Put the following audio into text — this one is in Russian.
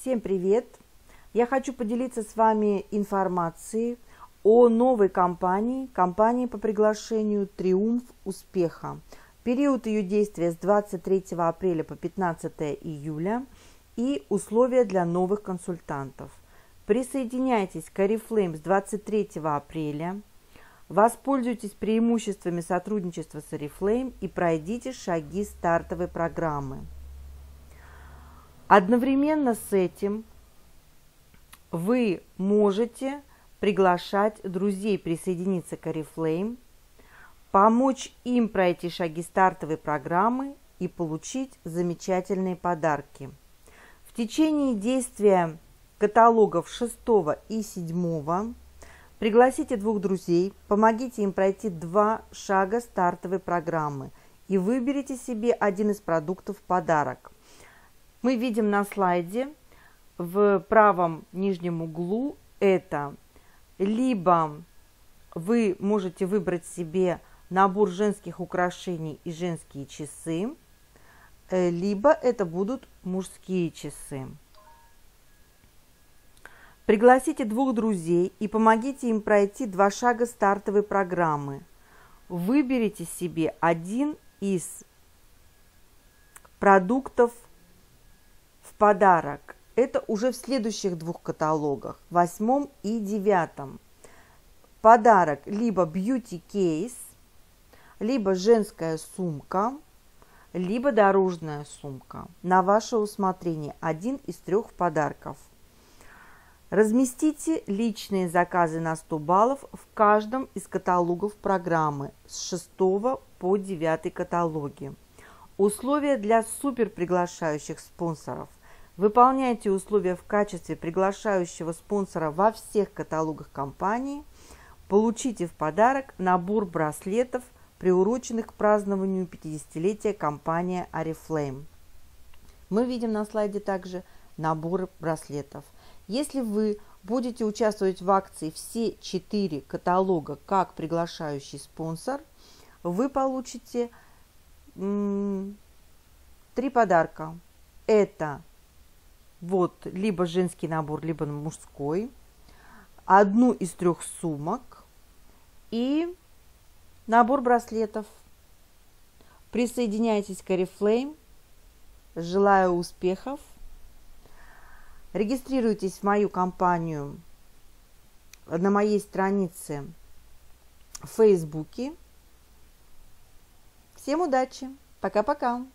Всем привет! Я хочу поделиться с вами информацией о новой компании по приглашению «Триумф успеха». Период ее действия с 23 апреля по 15 июля и условия для новых консультантов. Присоединяйтесь к Oriflame с 23 апреля, воспользуйтесь преимуществами сотрудничества с Oriflame и пройдите шаги стартовой программы. Одновременно с этим вы можете приглашать друзей присоединиться к Oriflame, помочь им пройти шаги стартовой программы и получить замечательные подарки. В течение действия каталогов 6 и 7 пригласите 2 друзей, помогите им пройти 2 шага стартовой программы и выберите себе один из продуктов в подарок. Мы видим на слайде в правом нижнем углу это либо вы можете выбрать себе набор женских украшений и женские часы, либо это будут мужские часы. Пригласите 2 друзей и помогите им пройти 2 шага стартовой программы. Выберите себе один из продуктов в подарок. Это уже в следующих 2 каталогах, 8 и 9. Подарок либо beauty кейс, либо женская сумка, либо дорожная сумка. На ваше усмотрение один из 3 подарков. Разместите личные заказы на 100 баллов в каждом из каталогов программы с 6 по 9 каталоги. Условия для супер приглашающих спонсоров. Выполняйте условия в качестве приглашающего спонсора во всех каталогах компании. Получите в подарок набор браслетов, приуроченных к празднованию 50-летия компании Oriflame. Мы видим на слайде также наборы браслетов. Если вы будете участвовать в акции все 4 каталога как приглашающий спонсор, вы получите 3 подарка. Это либо женский набор, либо мужской, одну из 3 сумок и набор браслетов. Присоединяйтесь к Oriflame. Желаю успехов. Регистрируйтесь в мою компанию на моей странице в Фейсбуке. Всем удачи! Пока-пока!